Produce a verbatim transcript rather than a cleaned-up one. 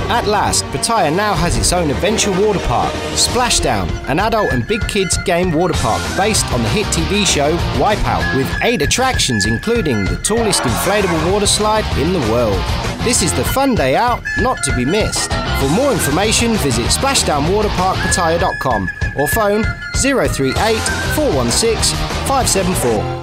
At last, Pattaya now has its own adventure water park, Splashdown, an adult and big kids game water park based on the hit T V show Wipeout, with eight attractions including the tallest inflatable water slide in the world. This is the fun day out, not to be missed. For more information, visit splashdown waterpark pattaya dot com or phone zero three eight, four one six, five seven four.